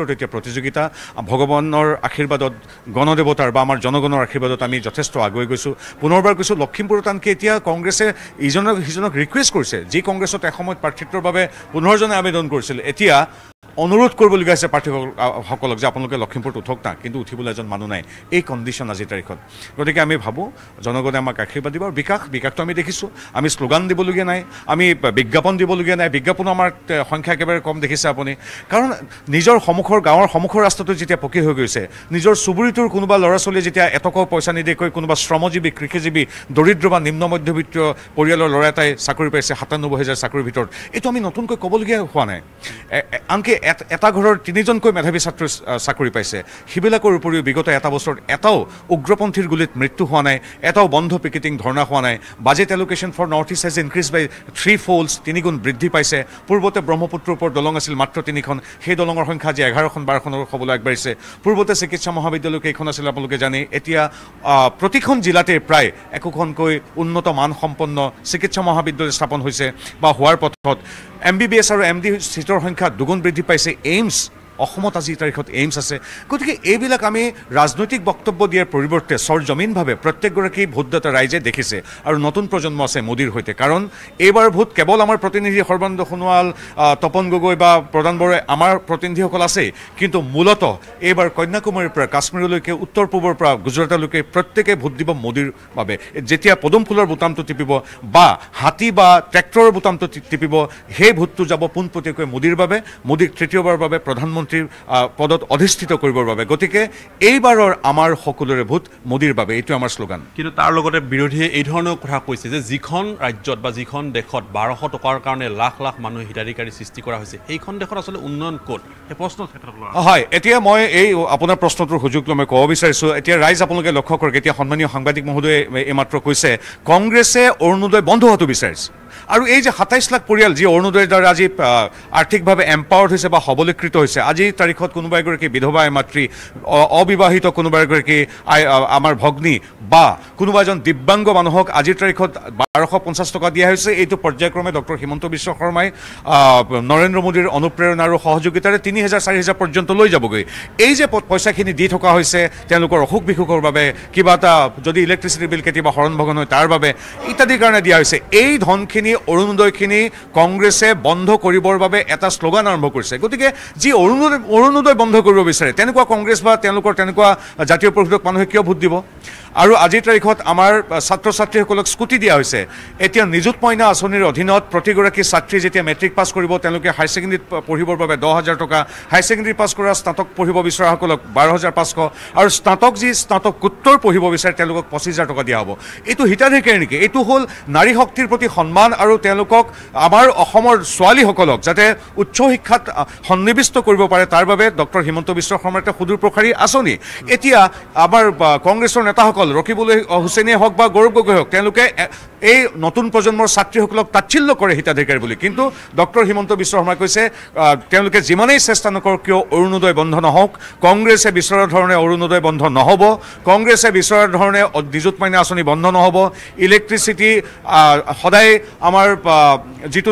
প্ৰতিযোগিতা ভগৱানৰ আশীৰ্বাদত গণদেৱতাৰ বা আমাৰ জনগণৰ আশীৰ্বাদত আমি যথেষ্ট আগুৱাই গৈছোঁ পুনৰবাৰ কৈছোঁ লখিমপুৰত আনকি এতিয়া কংগ্ৰেছে ইজনক সিজনক ৰিকুৱেষ্ট কৰিছে যি কংগ্ৰেছত এসময়ত প্ৰাৰ্থিত্বৰ বাবে পোন্ধৰজনে আবেদন কৰিছিল এতিয়া অনুৰোধ কৰিবলগীয়া হৈছে প্ৰাৰ্থীসকলক যে আপোনালোকে লখিমপুৰত উঠক না কিন্তু উঠিবলৈ এজন মানুহ নাই এই কণ্ডিশ্যন আজিৰ তাৰিখত গতিকে আমি ভাবোঁ জনগণে আমাক আশীৰ্বাদ দিব আৰু বিকাশ বিকাশটো আমি দেখিছোঁ আমি শ্লোগান দিবলগীয়া নাই আমি বিজ্ঞাপন দিবলগীয়া নাই বিজ্ঞাপনো আমাৰ সংখ্যা একেবাৰে কম দেখিছে আপুনি কাৰণ নিজৰ সন্মুখৰ গাঁৱৰ সন্মুখৰ ৰাস্তাটো যেতিয়া পকী হৈ গৈছে নিজৰ চুবুৰীটোৰ কোনোবা ল'ৰা ছোৱালীয়ে যেতিয়া এটকাও পইচা নিদিয়াকৈ কোনোবা শ্ৰমজীৱী কৃষিজীৱী দৰিদ্ৰ বা নিম্ন মধ্যবিত্ত পৰিয়ালৰ ল'ৰা এটাই চাকৰি পাইছে সাতান্নব্বৈ হাজাৰ চাকৰিৰ ভিতৰত এইটো আমি নতুনকৈ ক'বলগীয়া হোৱা নাই আনকি এটা ঘৰৰ তিনিজনকৈ মেধাৱী ছাত্ৰ চাকৰি পাইছে সেইবিলাকৰ উপৰিও বিগত এটা বছৰত এটাও উগ্ৰপন্থীৰ গুলীত মৃত্যু হোৱা নাই এটাও বন্ধ পিকেটিং ধৰ্ণা হোৱা নাই budget allocation for north east has increase by three folds তিনিগুণ বৃদ্ধি পাইছে পূৰ্বতে ব্ৰহ্মপুত্ৰৰ ওপৰত দলং আছিল মাত্ৰ তিনিখন সেই দলঙৰ সংখ্যা আজি এঘাৰখন বাৰখনৰ হ'বলৈ আগবাঢ়িছে পূৰ্বতে চিকিৎসা মহাবিদ্যালয় কেইখন আছিল আপোনালোকে জানে এতিয়া প্ৰতিখন জিলাতে প্ৰায় একোখনকৈ উন্নত মানসম্পন্ন চিকিৎসা মহাবিদ্যালয় স্থাপন হৈছে বা হোৱাৰ পথত এম বি বি এছ আৰু এম ডি চিটৰ সংখ্যা দুগুণ বৃদ্ধি পাইছে এইমছ অসমত আজিৰ তাৰিখত এইমছ আছে গতিকে এইবিলাক আমি ৰাজনৈতিক বক্তব্য দিয়াৰ পৰিৱৰ্তে সৰজমিনভাৱে প্ৰত্যেকগৰাকী ভোটদাতা ৰাইজে দেখিছে আৰু নতুন প্ৰজন্ম আছে মোদীৰ সৈতে কাৰণ এইবাৰ ভোট কেৱল আমাৰ প্ৰতিনিধি সৰ্বানন্দ সোণোৱাল তপন গগৈ বা প্ৰধান বড়াই আমাৰ প্ৰতিনিধিসকল আছে কিন্তু মূলতঃ এইবাৰ কন্যাকুমাৰীৰ পৰা কাশ্মীৰলৈকে উত্তৰ পূবৰ পৰা গুজৰাটলৈকে প্ৰত্যেকে ভোট দিব মোদীৰ বাবে যেতিয়া পদুম ফুলৰ বুটামটো টিপিব বা হাতী বা ট্ৰেক্টৰৰ বুটামটো টিপিব সেই ভোটটো যাব পোনপটীয়াকৈ মোদীৰ বাবে মোদীক তৃতীয়বাৰৰ বাবে প্ৰধানমন্ত্ৰী পদত অধিষ্ঠিত কৰিবৰ বাবে গতিকে এইবাৰৰ আমাৰ সকলোৰে ভোট মোদীৰ বাবে এইটো আমাৰ শ্লোগান কিন্তু তাৰ লগতে বিৰোধীয়ে এই ধৰণৰ কথা কৈছে যে যিখন ৰাজ্যত বা যিখন দেশত বাৰশ টকাৰ কাৰণে লাখ লাখ মানুহ হিতাধিকাৰী সৃষ্টি কৰা হৈছে সেইখন দেশত আচলতে উন্নয়ন ক'ত এই প্ৰশ্ন হয় এতিয়া মই এই আপোনাৰ প্ৰশ্নটোৰ সুযোগ লৈ মই ক'ব বিচাৰিছোঁ এতিয়া ৰাইজ আপোনালোকে লক্ষ্য কৰক এতিয়া সন্মানীয় সাংবাদিক মহোদয়ে এইমাত্ৰ কৈছে কংগ্ৰেছে অৰুণোদয় বন্ধ হোৱাটো বিচাৰিছে আৰু এই যে সাতাইছ লাখ পৰিয়াল যি অৰুণোদয়ৰ দ্বাৰা আজি আৰ্থিকভাৱে এম্পাৱাৰ্ড হৈছে বা সবলীকৃত হৈছে আজিৰ তাৰিখত কোনোবা এগৰাকী বিধৱা মাতৃ অবিবাহিত কোনোবা এগৰাকী আমাৰ ভগ্নী বা কোনোবা এজন দিব্যাংগ মানুহক আজিৰ তাৰিখত বাৰশ পঞ্চাছ টকা দিয়া হৈছে এইটো পৰ্যায়ক্ৰমে ডক্টৰ হিমন্ত বিশ্ব শৰ্মাই নৰেন্দ্ৰ মোদীৰ অনুপ্ৰেৰণা আৰু সহযোগিতাৰে তিনি হাজাৰ চাৰি হাজাৰ পৰ্যন্ত লৈ যাবগৈ এই যে পইচাখিনি দি থকা হৈছে তেওঁলোকৰ অসুখ বিসুখৰ বাবে কিবা এটা যদি ইলেক্ট্ৰিচিটি বিল কেতিয়াবা হৰণ ভগন হয় তাৰ বাবে ইত্যাদিৰ কাৰণে দিয়া হৈছে এই ধনখিনি অৰুণোদয়খিনি কংগ্ৰেছে বন্ধ কৰিবৰ বাবে এটা শ্লোগান আৰম্ভ কৰিছে গতিকে যি অৰুণোদয় অৰুণোদয় বন্ধ কৰিব বিচাৰে তেনেকুৱা কংগ্ৰেছ বা তেওঁলোকৰ তেনেকুৱা জাতীয় পৰিষদক মানুহে কিয় ভোট দিব আৰু আজিৰ তাৰিখত আমাৰ ছাত্ৰ ছাত্ৰীসকলক স্কুটি দিয়া হৈছে এতিয়া নিযুত মইনা আঁচনিৰ অধীনত প্ৰতিগৰাকী ছাত্ৰী যেতিয়া মেট্ৰিক পাছ কৰিব তেওঁলোকে হায়াৰ ছেকেণ্ডেৰীত পঢ়িবৰ বাবে দহ হাজাৰ টকা হায়াৰ ছেকেণ্ডেৰী পাছ কৰা স্নাতক পঢ়িব বিচৰাসকলক বাৰ হাজাৰ পাঁচশ আৰু স্নাতক যি স্নাতকোত্তৰ পঢ়িব বিচাৰে তেওঁলোকক পঁচিছ হাজাৰ টকা দিয়া হ'ব এইটো হিতাধিকাৰী নেকি এইটো হ'ল নাৰী শক্তিৰ প্ৰতি সন্মান আৰু তেওঁলোকক আমাৰ অসমৰ ছোৱালীসকলক যাতে উচ্চ শিক্ষাত সন্নিৱিষ্ট কৰিব পাৰে তাৰ বাবে ডক্টৰ হিমন্ত বিশ্ব শৰ্মাৰ এটা সুদূৰ প্ৰসাৰী আঁচনি এতিয়া আমাৰ কংগ্ৰেছৰ নেতাসকল ৰকিবুল হুছেইনে হওক বা গৌৰৱ গগৈ হওক তেওঁলোকে এই নতুন প্ৰজন্মৰ ছাত্ৰীসকলক তাচ্ছিল্য কৰে হিতাধিকাৰী বুলি কিন্তু ডক্টৰ হিমন্ত বিশ্ব শৰ্মাই কৈছে তেওঁলোকে যিমানেই চেষ্টা নকৰক কিয় অৰুণোদয় বন্ধ নহওক কংগ্ৰেছে বিচৰা ধৰণে অৰুণোদয় বন্ধ নহ'ব কংগ্ৰেছে বিচৰা ধৰণে নিযুত মইনা আঁচনি বন্ধ নহ'ব ইলেক্ট্ৰিচিটি সদায় আমাৰ যিটো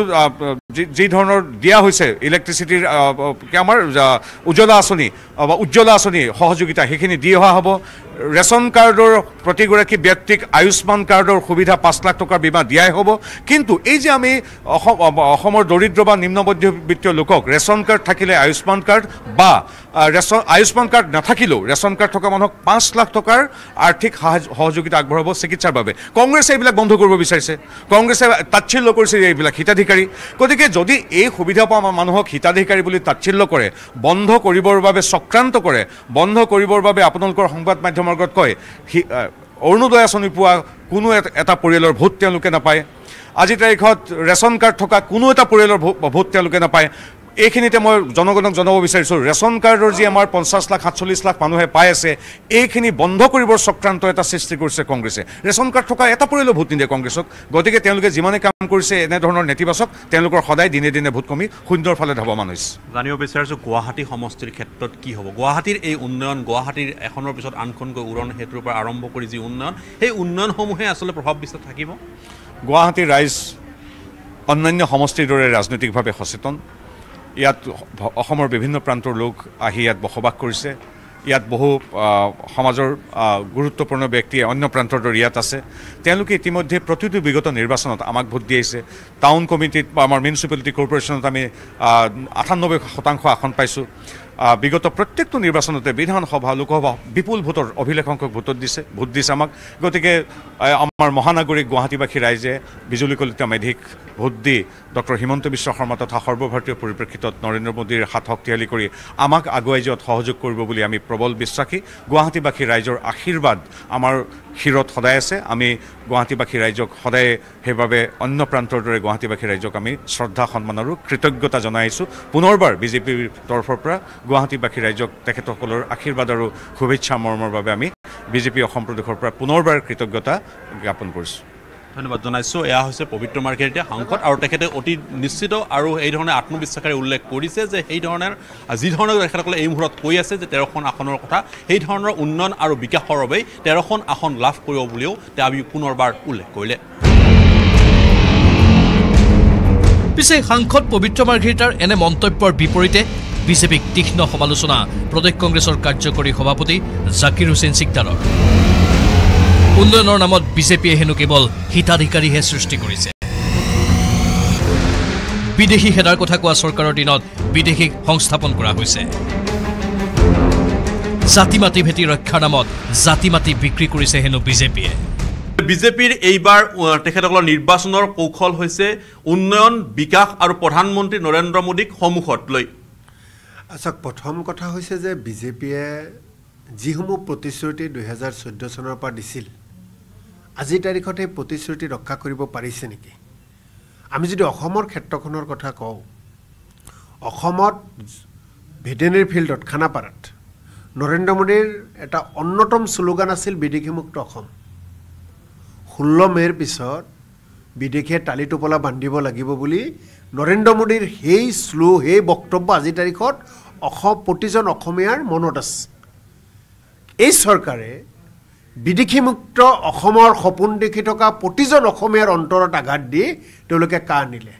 যি ধৰণৰ দিয়া হৈছে ইলেক্ট্ৰিচিটিৰ আমাৰ উজ্জ্বলা আঁচনি বা উজ্জ্বলা আঁচনি সহযোগিতা সেইখিনি দি অহা হ'ব ৰেচন কাৰ্ডৰ প্ৰতিগৰাকী ব্যক্তিক আয়ুষ্মান কাৰ্ডৰ সুবিধা পাঁচ লাখ টকাৰ বীমা দিয়াই হ'ব কিন্তু এই যে আমি অসমৰ দৰিদ্ৰ বা নিম্ন মধ্যবিত্তীয় লোকক ৰেচন কাৰ্ড থাকিলে আয়ুষ্মান কাৰ্ড বা ৰেচন আয়ুষ্মান কাৰ্ড নাথাকিলেও ৰেচন কাৰ্ড থকা মানুহক পাঁচ লাখ টকাৰ আৰ্থিক সহযোগিতা আগবঢ়াব চিকিৎসাৰ বাবে কংগ্ৰেছে এইবিলাক বন্ধ কৰিব বিচাৰিছে কংগ্ৰেছে তাচ্ছিল্য কৰিছে এইবিলাক হিতাধিকাৰী গতিকে যদি এই সুবিধা পোৱা মানুহক হিতাধিকাৰী বুলি তাচ্ছিল্য কৰে বন্ধ কৰিবৰ বাবে চক্ৰান্ত কৰে বন্ধ কৰিবৰ বাবে আপোনালোকৰ সংবাদ মাধ্যমৰ আগত কয় অৰুণোদয় আঁচনি পোৱা কোনো এটা পৰিয়ালৰ ভোট তেওঁলোকে নাপায় আজিৰ তাৰিখত ৰেচন কাৰ্ড থকা কোনো এটা পৰিয়ালৰ ভোট তেওঁলোকে নাপায় এইখিনিতে মই জনগণক জনাব বিচাৰিছোঁ ৰেচন কাৰ্ডৰ যি আমাৰ পঞ্চাছ লাখ সাতচল্লিছ লাখ মানুহে পাই আছে এইখিনি বন্ধ কৰিবৰ চক্ৰান্ত এটা সৃষ্টি কৰিছে কংগ্ৰেছে ৰেচন কাৰ্ড থকা এটা পৰিয়ালৰ ভোট নিদিয়ে কংগ্ৰেছক গতিকে তেওঁলোকে যিমানে কাম কৰিছে এনেধৰণৰ নেতিবাচক তেওঁলোকৰ সদায় দিনে দিনে ভোট কমি শূন্যৰ ফালে ধাৱমান হৈছে জানিব বিচাৰিছোঁ গুৱাহাটী সমষ্টিৰ ক্ষেত্ৰত কি হ'ব গুৱাহাটীৰ এই উন্নয়ন গুৱাহাটীৰ এখনৰ পিছত আনখনকৈ উৰণ সেতুৰ পৰা আৰম্ভ কৰি যি উন্নয়ন সেই উন্নয়নসমূহে আচলতে প্ৰভাৱ বিস্তাৰ থাকিব গুৱাহাটীৰ ৰাইজ অন্যান্য সমষ্টিৰ দৰে ৰাজনৈতিকভাৱে সচেতন ইয়াত অসমৰ বিভিন্ন প্ৰান্তৰ লোক আহি ইয়াত বসবাস কৰিছে ইয়াত বহু সমাজৰ গুৰুত্বপূৰ্ণ ব্যক্তি অন্য প্ৰান্তৰ দৰে ইয়াত আছে তেওঁলোকে ইতিমধ্যে প্ৰতিটো বিগত নিৰ্বাচনত আমাক ভোট দিছে টাউন কমিটিত বা আমাৰ মিউনিচিপালিটি কৰ্পোৰেশ্যনত আমি আঠানব্বৈ শতাংশ আসন পাইছোঁ বিগত প্ৰত্যেকটো নিৰ্বাচনতে বিধানসভা লোকসভা বিপুল ভোটৰ অভিলেখ সংখ্যক ভোটত দিছে ভোট দিছে আমাক গতিকে আমাৰ মহানগৰীক গুৱাহাটীবাসী ৰাইজে বিজুলী কলিতা মেধিক ভোট দি ডক্টৰ হিমন্ত বিশ্ব শৰ্মা তথা সৰ্বভাৰতীয় পৰিপ্ৰেক্ষিতত নৰেন্দ্ৰ মোদীৰ হাত শক্তিশালী কৰি আমাক আগুৱাই যোৱাত সহযোগ কৰিব বুলি আমি প্ৰবল বিশ্বাসী গুৱাহাটীবাসী ৰাইজৰ আশীৰ্বাদ আমাৰ শিৰত সদায় আছে আমি গুৱাহাটীবাসী ৰাইজক সদায় সেইবাবে অন্য প্ৰান্তৰ দৰে গুৱাহাটীবাসী ৰাইজক আমি শ্ৰদ্ধা সন্মান আৰু কৃতজ্ঞতা জনাইছোঁ পুনৰবাৰ বিজেপিৰ তৰফৰ পৰা গুৱাহাটীবাসী ৰাইজক তেখেতসকলৰ আশীৰ্বাদ আৰু শুভেচ্ছা মৰমৰ বাবে আমি বিজেপি অসম প্ৰদেশৰ পৰা পুনৰবাৰ কৃতজ্ঞতা জ্ঞাপন কৰিছোঁ ধন্যবাদ জনাইছোঁ এয়া হৈছে পবিত্ৰ মাৰ্ঘেৰিটা সাংসদ আৰু তেখেতে অতি নিশ্চিত আৰু এই ধৰণে আত্মবিশ্বাসেৰে উল্লেখ কৰিছে যে সেই ধৰণৰ যি ধৰণৰ তেখেতসকলে এই মুহূৰ্তত কৈ আছে যে তেৰখন আসনৰ কথা সেই ধৰণৰ উন্নয়ন আৰু বিকাশৰ বাবেই তেৰখন আসন লাভ কৰিব বুলিও তেওঁ পুনৰবাৰ উল্লেখ কৰিলে পিছে সাংসদ পবিত্ৰ মাৰ্ঘেৰিটাৰ এনে মন্তব্যৰ বিপৰীতে বিজেপিক তীক্ষ্ণ সমালোচনা প্ৰদেশ কংগ্ৰেছৰ কাৰ্যকৰী সভাপতি জাকিৰ হুছেইন সিকদাৰৰ উন্নয়নৰ নামত বিজেপিয়ে হেনো কেৱল হিতাধিকাৰীহে সৃষ্টি কৰিছে বিদেশী হেদাৰ কথা কোৱা চৰকাৰৰ দিনত বিদেশীক সংস্থাপন কৰা হৈছে জাতি মাটি ভেটি ৰক্ষাৰ নামত জাতি মাটি বিক্ৰী কৰিছে হেনো বিজেপিয়ে বিজেপিৰ এইবাৰ তেখেতসকলৰ নিৰ্বাচনৰ কৌশল হৈছে উন্নয়ন বিকাশ আৰু প্ৰধানমন্ত্ৰী নৰেন্দ্ৰ মোদীক সন্মুখত লৈ আচ্ছা প্ৰথম কথা হৈছে যে বিজেপিয়ে যিসমূহ প্ৰতিশ্ৰুতি দুহেজাৰ চৈধ্য চনৰ পৰা দিছিল আজিৰ তাৰিখত এই প্ৰতিশ্ৰুতি ৰক্ষা কৰিব পাৰিছে নেকি আমি যদি অসমৰ ক্ষেত্ৰখনৰ কথা কওঁ অসমত ভেটেনেৰী ফিল্ডত খানাপাৰাত নৰেন্দ্ৰ মোদীৰ এটা অন্যতম শ্লোগান আছিল বিদেশীমুক্ত অসম ষোল্ল মে'ৰ পিছত বিদেশীয়ে টালি টোপলা বান্ধিব লাগিব বুলি নৰেন্দ্ৰ মোদীৰ সেই শ্লো সেই বক্তব্য আজিৰ তাৰিখত অসম প্ৰতিজন অসমীয়াৰ মনত আছে এই চৰকাৰে বিদেশীমুক্ত অসমৰ সপোন দেখি থকা প্ৰতিজন অসমীয়াৰ অন্তৰত আঘাত দি তেওঁলোকে কা আনিলে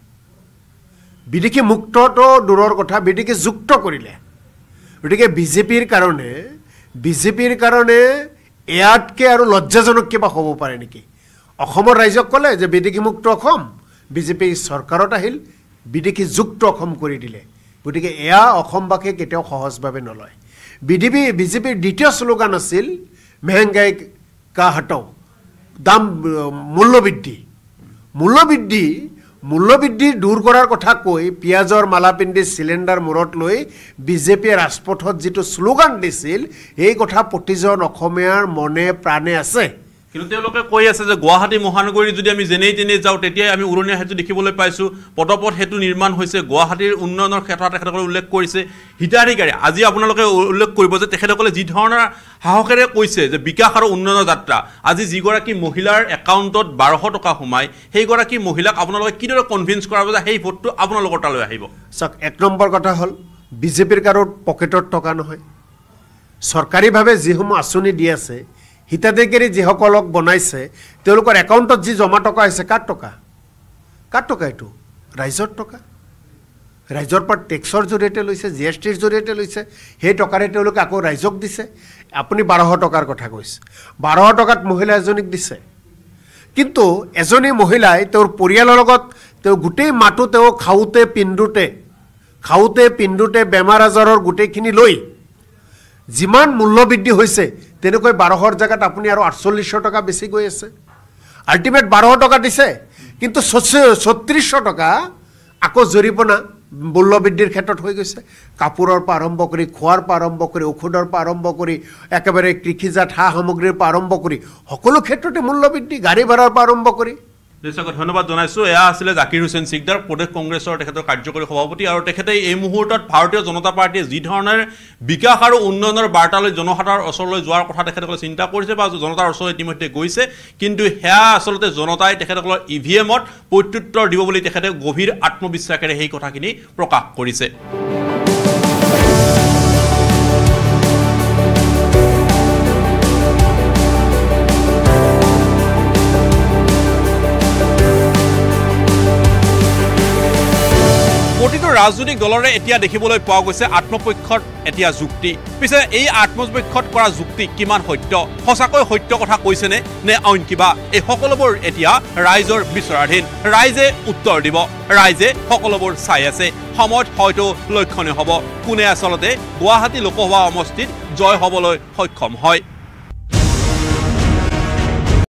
বিদেশী মুক্তটো দূৰৰ কথা বিদেশী যুক্ত কৰিলে গতিকে বিজেপিৰ কাৰণে বিজেপিৰ কাৰণে এয়াতকৈ আৰু লজ্জাজনক কিবা হ'ব পাৰে নেকি অসমৰ ৰাইজক ক'লে যে বিদেশীমুক্ত অসম বিজেপি চৰকাৰত আহিল বিদেশী যুক্ত অসম কৰি দিলে গতিকে এয়া অসমবাসীয়ে কেতিয়াও সহজভাৱে নলয় বিজেপি বিজেপিৰ দ্বিতীয় শ্লোগান আছিল মেহেংগাই কা হটাও দাম মূল্যবৃদ্ধি মূল্যবৃদ্ধি মূল্যবৃদ্ধি দূৰ কৰাৰ কথা কৈ পিঁয়াজৰ মালা পিন্ধি চিলিণ্ডাৰ মূৰত লৈ বিজেপিয়ে ৰাজপথত যিটো শ্লোগান দিছিল এই কথা প্ৰতিজন অসমীয়াৰ মনে প্ৰাণে আছে কিন্তু তেওঁলোকে কৈ আছে যে গুৱাহাটী মহানগৰী যদি আমি যেনেই তেনেই যাওঁ তেতিয়াই আমি উৰণীয়া সেতু দেখিবলৈ পাইছোঁ পদপথ সেতু নিৰ্মাণ হৈছে গুৱাহাটীৰ উন্নয়নৰ ক্ষেত্ৰত তেখেতসকলে উল্লেখ কৰিছে হিতাধিকাৰী আজি আপোনালোকে উল্লেখ কৰিব যে তেখেতসকলে যি ধৰণৰ সাহসেৰে কৈছে যে বিকাশ আৰু উন্নয়নৰ যাত্ৰা আজি যিগৰাকী মহিলাৰ একাউণ্টত বাৰশ টকা সোমায় সেইগৰাকী মহিলাক আপোনালোকে কিদৰে কনভিন্স কৰাব যে সেই ভোটটো আপোনালোকৰ তালৈ আহিব চাওক এক নম্বৰ কথা হ'ল বিজেপিৰ কাৰো পকেটত টকা নহয় চৰকাৰীভাৱে যিসমূহ আঁচনি দি আছে হিতাধিকাৰী যিসকলক বনাইছে তেওঁলোকৰ একাউণ্টত যি জমা টকা আছে কাৰ টকা কাৰ টকা এইটো ৰাইজৰ টকা ৰাইজৰ পৰা টেক্সৰ জৰিয়তে লৈছে জি এছ টিৰ জৰিয়তে লৈছে সেই টকাৰে তেওঁলোকে আকৌ ৰাইজক দিছে আপুনি বাৰশ টকাৰ কথা কৈছে বাৰশ টকাত মহিলা এজনীক দিছে কিন্তু এজনী মহিলাই তেওঁৰ পৰিয়ালৰ লগত তেওঁ গোটেই মাহটো তেওঁ খাওঁতে পিন্ধোতে খাওঁতে পিন্ধোতে বেমাৰ আজাৰৰ গোটেইখিনি লৈ যিমান মূল্যবৃদ্ধি হৈছে তেনেকৈ বাৰশৰ জেগাত আপুনি আৰু আঠচল্লিছশ টকা বেছি গৈ আছে আল্টিমেট বাৰশ টকা দিছে কিন্তু ছত্ৰিছশ টকা আকৌ জৰিমনা মূল্যবৃদ্ধিৰ ক্ষেত্ৰত হৈ গৈছে কাপোৰৰ পৰা আৰম্ভ কৰি খোৱাৰ পৰা আৰম্ভ কৰি ঔষধৰ পৰা আৰম্ভ কৰি একেবাৰে কৃষিজাত সা সামগ্ৰীৰ পৰা আৰম্ভ কৰি সকলো ক্ষেত্ৰতে মূল্যবৃদ্ধি গাড়ী ভাড়াৰ পৰা আৰম্ভ কৰি দৰ্শক ধন্যবাদ জনাইছোঁ এয়া আছিলে জাকিৰ হুছেইন সিকদাৰ প্ৰদেশ কংগ্ৰেছৰ তেখেতৰ কাৰ্যকৰী সভাপতি আৰু তেখেতে এই মুহূৰ্তত ভাৰতীয় জনতা পাৰ্টীয়ে যি ধৰণৰ বিকাশ আৰু উন্নয়নৰ বাৰ্তালৈ জনসাধাৰণৰ ওচৰলৈ যোৱাৰ কথা তেখেতসকলে চিন্তা কৰিছে বা জনতাৰ ওচৰলৈ ইতিমধ্যে গৈছে কিন্তু সেয়া আচলতে জনতাই তেখেতসকলৰ ই ভি এমত প্ৰত্যুত্তৰ দিব বুলি তেখেতে গভীৰ আত্মবিশ্বাসেৰে সেই কথাখিনি প্ৰকাশ কৰিছে প্ৰতিটো ৰাজনৈতিক দলৰে এতিয়া দেখিবলৈ পোৱা গৈছে আত্মপক্ষত এতিয়া যুক্তি পিছে এই আত্মপক্ষত কৰা যুক্তি কিমান সত্য সঁচাকৈ সত্য কথা কৈছেনে নে অইন কিবা এই সকলোবোৰ এতিয়া ৰাইজৰ বিচৰাধীন ৰাইজে উত্তৰ দিব ৰাইজে সকলোবোৰ চাই আছে সময়ত হয়তো লক্ষণীয় হ'ব কোনে আচলতে গুৱাহাটী লোকসভা সমষ্টিত জয় হ'বলৈ সক্ষম হয়